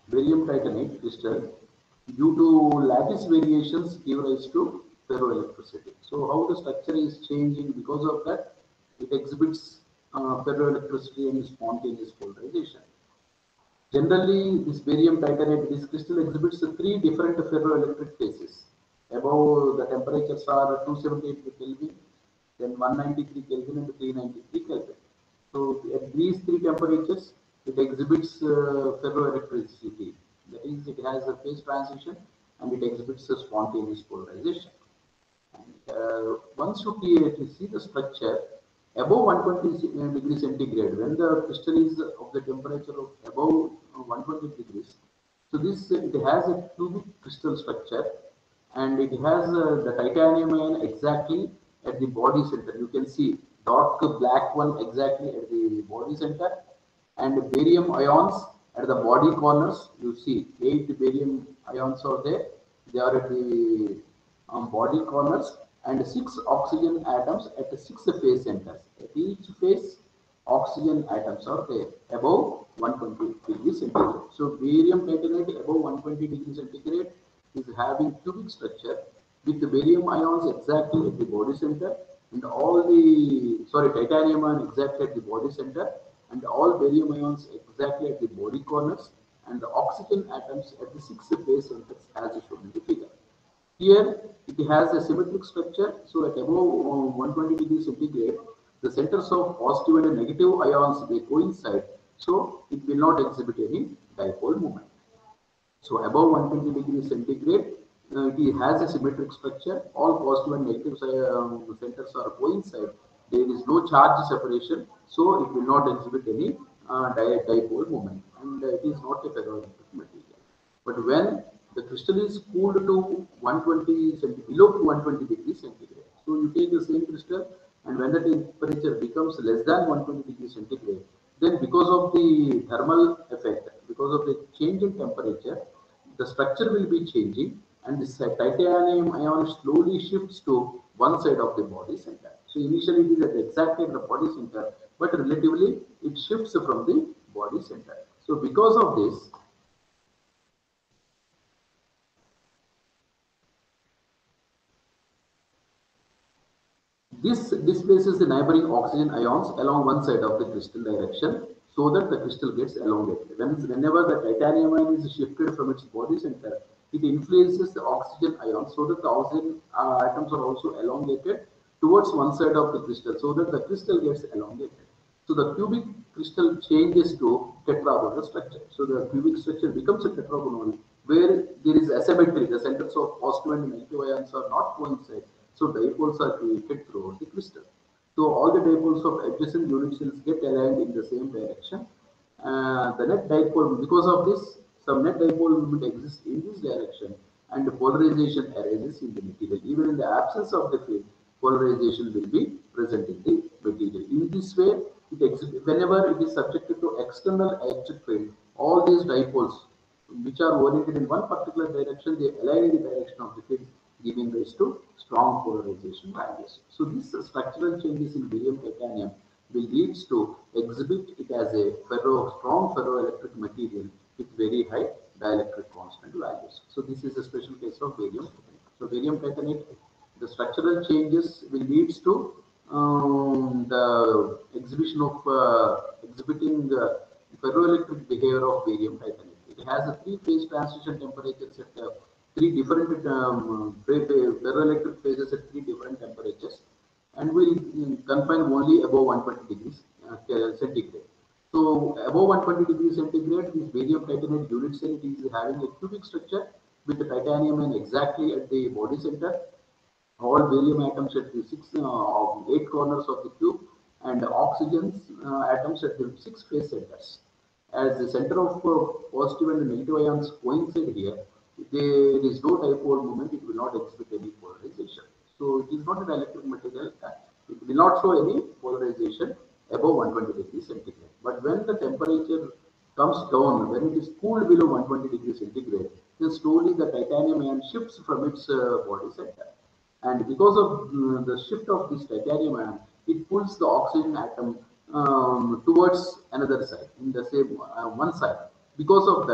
barium titanate crystal due to lattice variations give rise to ferroelectricity. So how the structure is changing because of that, it exhibits ferroelectricity and spontaneous polarization. Generally, this barium titanate, this crystal exhibits three different ferroelectric phases. Above the temperatures are 278 Kelvin, then 193 Kelvin and 393 Kelvin. So at these three temperatures, it exhibits ferroelectricity. That is, it has a phase transition and it exhibits a spontaneous polarization. Once you see the structure above 120 degrees centigrade, when the crystal is of the temperature of above 120 degrees, so this it has a cubic crystal structure and it has the titanium ion exactly at the body center. You can see dark black one exactly at the body center and barium ions at the body corners. You see 8 barium ions are there. They are at the body corners and 6 oxygen atoms at the 6 phase centers. At each phase, oxygen atoms are there above 120 degrees centigrade. So barium titanate above 120 degrees centigrade is having cubic structure with the barium ions exactly at the body center and all the titanium ion exactly at the body center and all barium ions exactly at the body corners and the oxygen atoms at the 6 phase centers as shown in the figure. Here it has a symmetric structure, so at above 120 degrees centigrade, the centers of positive and negative ions they coincide, so it will not exhibit any dipole moment. So above 120 degrees centigrade, it has a symmetric structure. All positive and negative centers are coincide. There is no charge separation, so it will not exhibit any dipole moment, and it is not a ferroelectric material. But when the crystal is cooled to 120 below 120 degrees centigrade, so you take the same crystal, and when the temperature becomes less than 120 degrees centigrade, then because of the thermal effect, because of the change in temperature, the structure will be changing and this titanium ion slowly shifts to one side of the body center. So initially it is at exactly at the body center, but relatively it shifts from the body center. So because of this, this displaces the neighboring oxygen ions along one side of the crystal direction so that the crystal gets elongated. Whenever the titanium ion is shifted from its body center, it influences the oxygen ions so that the oxygen atoms are also elongated towards one side of the crystal so that the crystal gets elongated. So the cubic crystal changes to tetragonal structure. So the cubic structure becomes a tetragonal where there is asymmetry. The centers of positive and negative ions are not coincide. So dipoles are created throughout the crystal. So all the dipoles of adjacent unit cells get aligned in the same direction. The net dipole, because of this, some net dipole moment exists in this direction and the polarization arises in the material. Even in the absence of the field, polarization will be present in the material. In this way, whenever it is subjected to external electric field, all these dipoles which are oriented in one particular direction, they align in the direction of the field, giving rise to strong polarization values. So these structural changes in barium titanium will lead to exhibit it as a strong ferroelectric material with very high dielectric constant values. So this is a special case of barium titanate. So barium titanate, the structural changes will lead to the exhibition of exhibiting the ferroelectric behavior of barium titanate. It has a three-phase transition temperatures at three different ferroelectric phases at three different temperatures, and will confine only above 120 degrees centigrade. So above 120 degrees centigrade, this barium titanate unit cell it is having a cubic structure with the titanium and exactly at the body center, all barium atoms at the 8 corners of the cube and oxygen atoms at the 6 phase centers. As the center of positive and negative ions coincide here, there is no dipole moment, it will not exhibit any polarization. So it is not an electric material, it will not show any polarization above 120 degrees centigrade. But when the temperature comes down, when it is cooled below 120 degrees centigrade, then slowly the titanium ion shifts from its body center. And because of the shift of this titanium ion, it pulls the oxygen atom towards another side, in the same one side. Because of that,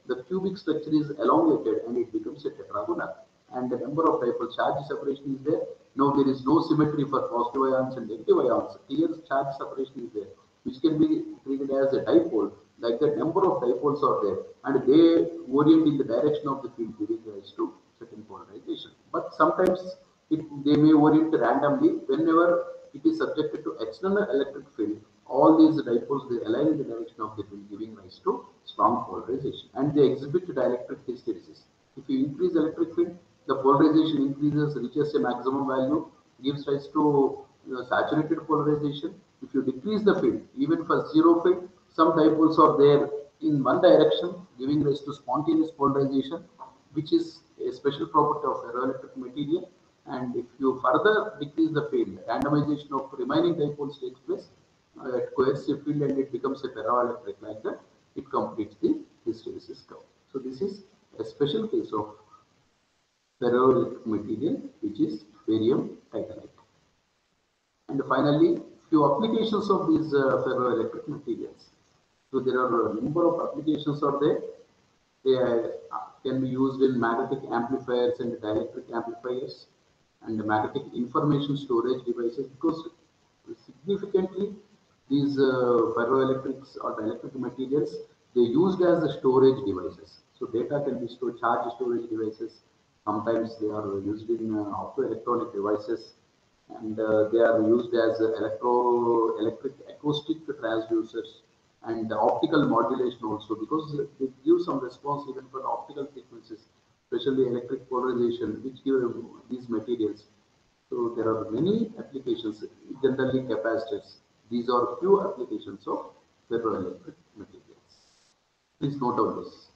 the cubic structure is elongated and it becomes a tetragonal. And the number of dipole charge separation is there. Now there is no symmetry for positive ions and negative ions. Clear charge separation is there, which can be treated as a dipole. Like the number of dipoles are there, and they orient in the direction of the field, giving rise to certain polarization. But sometimes they may orient randomly whenever it is subjected to external electric field. All these dipoles they align in the direction of the field, giving rise to strong polarization, and they exhibit dielectric hysteresis. If you increase electric field, the polarization increases, reaches a maximum value, gives rise to saturated polarization. If you decrease the field, even for zero field, some dipoles are there in one direction, giving rise to spontaneous polarization, which is a special property of ferroelectric material. And if you further decrease the field, randomization of remaining dipoles takes place at coercive field and it becomes a ferroelectric. Like that, it completes the hysteresis curve. So this is a special case of ferroelectric material, which is barium titanite. And finally, few applications of these ferroelectric materials. So there are a number of applications are there. They can be used in magnetic amplifiers and dielectric amplifiers and magnetic information storage devices, because significantly these ferroelectrics or dielectric materials, they used as storage devices. So data can be stored, charge storage devices. Sometimes they are used in optoelectronic devices, and they are used as electric acoustic transducers and optical modulation also, because they give some response even for optical frequencies, especially electric polarization, which give these materials. So there are many applications, generally capacitors. These are few applications of ferroelectric materials. Please note on this.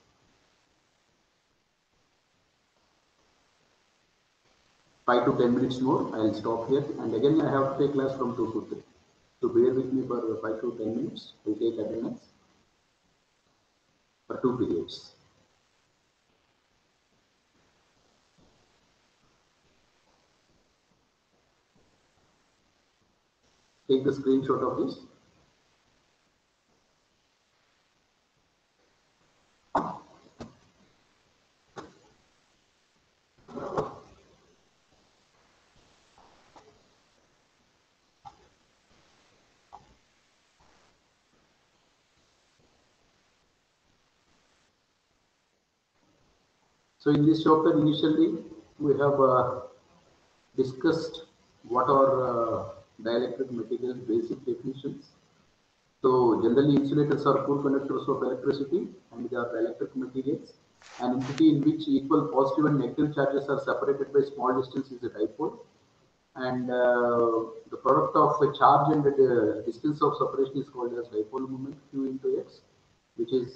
5 to 10 minutes more, I will stop here. And again, I have to take class from 2 to 3. So bear with me for 5 to 10 minutes. I will take attendance for 2 periods. Take the screenshot of this. So in this chapter, initially, we have discussed what are dielectric materials, basic definitions. So generally, insulators are poor conductors of electricity, and they are dielectric materials. An entity in which equal positive and negative charges are separated by small distance is a dipole. And the product of a charge and the distance of separation is called as dipole moment, Q into X, which is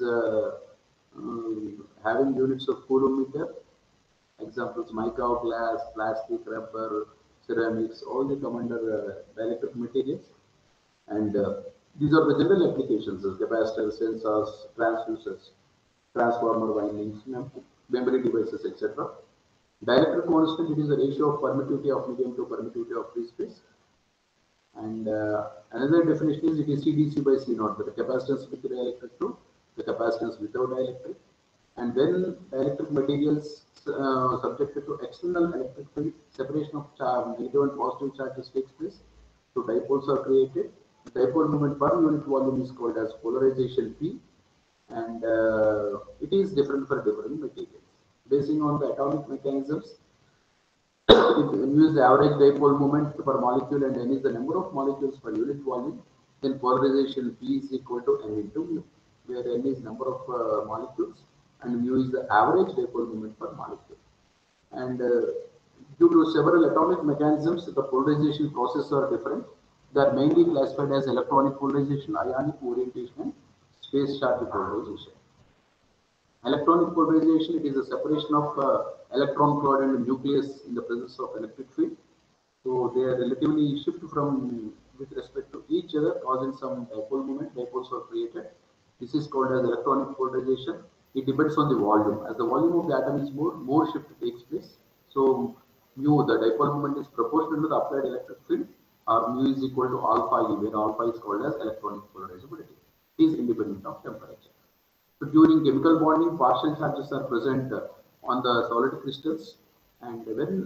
having units of coulomb meter. Examples: mica, glass, plastic, rubber, ceramics, all they come under dielectric materials. And these are the general applications: capacitors, sensors, transducers, transformer windings, memory devices, etc. Dielectric constant, it is the ratio of permittivity of medium to permittivity of free space. And another definition is it is CdC by C naught, the capacitance with dielectric to the capacitance without dielectric. And when dielectric materials subjected to external electric field, separation of negative and positive charges takes place. So dipoles are created. The dipole moment per unit volume is called as polarization P, and it is different for different materials. Basing on the atomic mechanisms, if you use the average dipole moment per molecule and n is the number of molecules per unit volume, then polarization P is equal to n into mu, where n is number of molecules and mu is the average dipole moment per molecule. And due to several atomic mechanisms, the polarization processes are different. They are mainly classified as electronic polarization, ionic orientation, and space charge polarization. Electronic polarization, it is a separation of electron cloud and nucleus in the presence of electric field. So they are relatively shift from with respect to each other, causing some dipole moment. Dipoles are created. This is called as electronic polarization. It depends on the volume. As the volume of the atom is more shift takes place. So mu, the dipole moment, is proportional to the applied electric field, or mu is equal to alpha E, where alpha is called as electronic polarizability. It is independent of temperature. So during chemical bonding, partial charges are present on the solid crystals, and when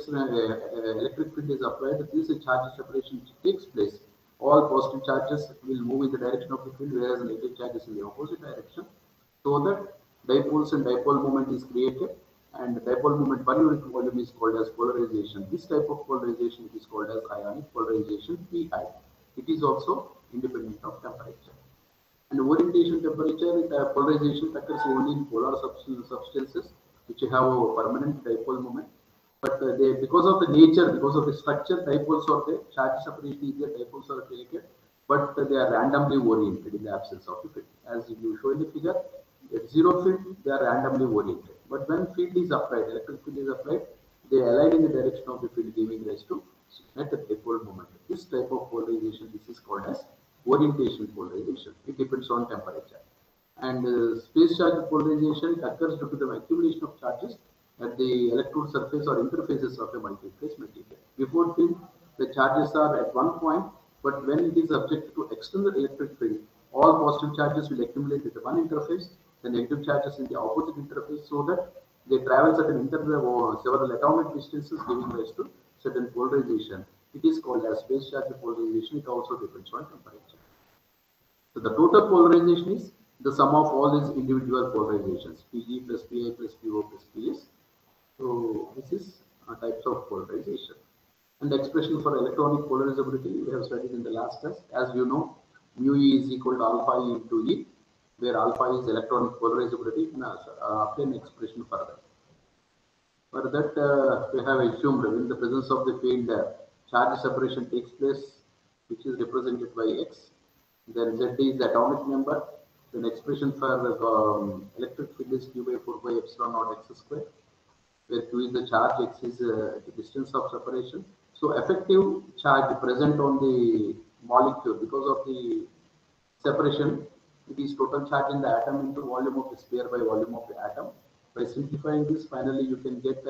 electric field is applied, this charge separation takes place. All positive charges will move in the direction of the field, whereas negative charges in the opposite direction, so that dipoles and dipole moment is created, and dipole moment per unit volume is called as polarization. This type of polarization is called as ionic polarization, Pi. It is also independent of temperature. And orientation temperature, polarization occurs only in polar substances which have a permanent dipole moment. But they, because of the nature, because of the structure, dipoles are there, charge separation is there, dipoles are created, but they are randomly oriented in the absence of the field. As you show in the figure, at zero field, they are randomly oriented. But when field is applied, electric field is applied, they align in the direction of the field, giving rise to net dipole moment. This type of polarization, this is called as orientation polarization. It depends on temperature. And space charge polarization occurs due to the accumulation of charges at the electrode surface or interfaces of a multi-phase material. Before field, the charges are at one point, but when it is subject to external electric field, all positive charges will accumulate at one interface, the negative charges in the opposite interface, so that they travel certain several atomic distances, giving rise to certain polarization. It is called as space charge polarization. It also depends on temperature. So the total polarization is the sum of all these individual polarizations, Pg plus Pi plus Po plus Ps. So this is types of polarization. And the expression for electronic polarizability we have studied in the last class. As you know, mu E is equal to alpha E into E, where alpha is electronic polarizability. Apply an expression for that. For that, we have assumed in the presence of the field, charge separation takes place, which is represented by X. Then Z is the atomic number. Then expression for electric field is Q by 4 by epsilon naught X square, where Q is the charge, X is the distance of separation. So effective charge present on the molecule because of the separation, it is total charge in the atom into volume of the sphere by volume of the atom. By simplifying this, finally you can get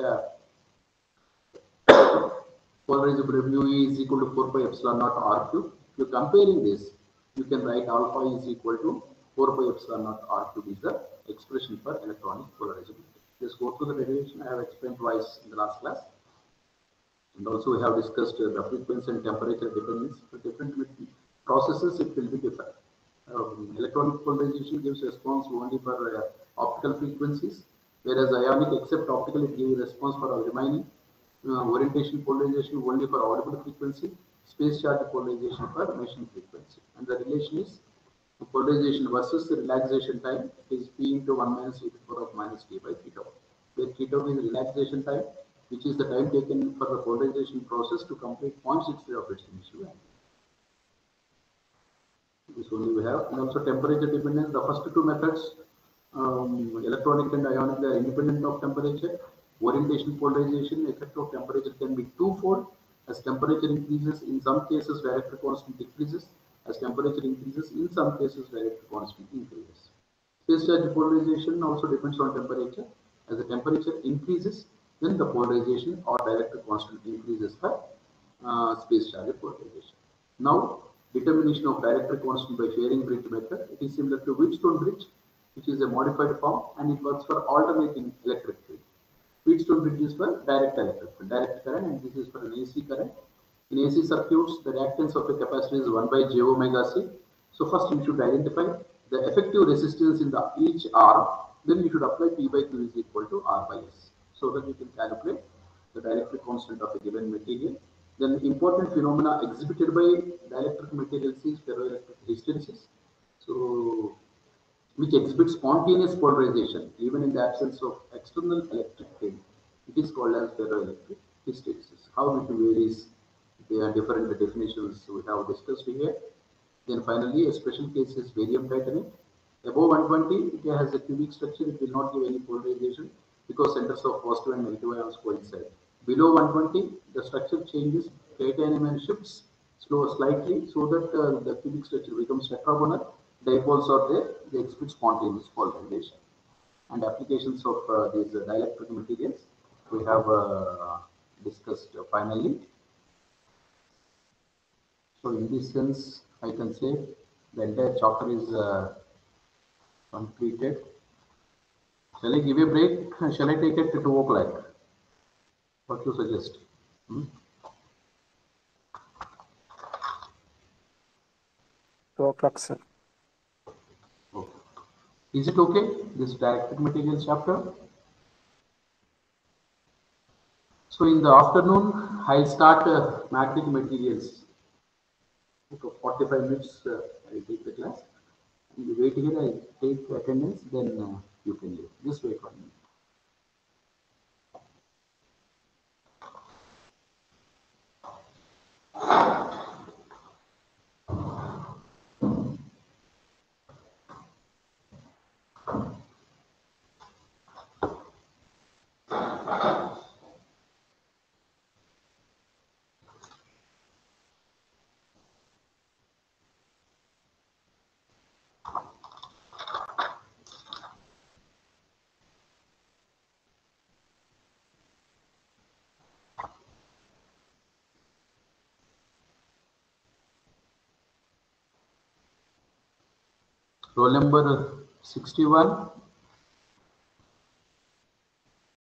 polarizability mu E is equal to 4 pi epsilon naught R cube. If you are comparing this, you can write alpha is equal to 4 pi epsilon naught R cube is the expression for electronic polarizability. Just go through the derivation. I have explained twice in the last class. And also we have discussed the frequency and temperature dependence. For different processes, it will be different. Electronic polarization gives response only for optical frequencies, whereas ionic except optical it gives response for remaining. Orientation polarization only for audible frequency, space charge polarization for emission frequency. And the relation is polarization versus the relaxation time is P into 1 minus e to the power of minus t by theta. Where theta is relaxation time, which is the time taken for the polarization process to complete 0.63 of its initial value. This only we have. And also temperature dependence. The first two methods, electronic and ionic, they are independent of temperature. Orientation polarization effect of temperature can be twofold. As temperature increases, in some cases dielectric constant decreases. As temperature increases, in some cases dielectric constant increases. Space charge polarization also depends on temperature. As the temperature increases, then the polarization or dielectric constant increases for space charge polarization. Now, determination of dielectric constant by sharing bridge method. It is similar to Wheatstone bridge, which is a modified form, and it works for alternating electric field. Wheatstone bridge is for direct electric field, direct current, and this is for an AC current. In AC circuits, the reactance of a capacitor is 1 by j omega c. So first you should identify the effective resistance in the each arm. Then you should apply P by Q is equal to R by S, so that you can calculate the dielectric constant of a given material. Then important phenomena exhibited by dielectric materials is ferroelectric hysteresis. So which exhibits spontaneous polarization even in the absence of external electric field. It is called as ferroelectric hysteresis. How it varies, there are different definitions we have discussed here. Then finally, a special case is barium titanate. Above 120, it has a cubic structure. It will not give any polarization because centers of positive and negative ions coincide. Below 120, the structure changes. Titanium and shifts slightly so that the cubic structure becomes tetragonal. Dipoles are there. They exhibit spontaneous polarization. And applications of these dielectric materials we have discussed finally. So in this sense, I can say the entire chapter is Completed. Shall I give a break? Shall I take it to 2 o'clock? What you suggest? Hmm? 2 o'clock, sir. Okay. Is it okay? This didactic materials chapter. So in the afternoon, I'll start magnetic materials. Okay, 45 minutes I'll take the class. And you wait here, I take attendance, then you can leave. Just wait 1 minute. Roll number 61.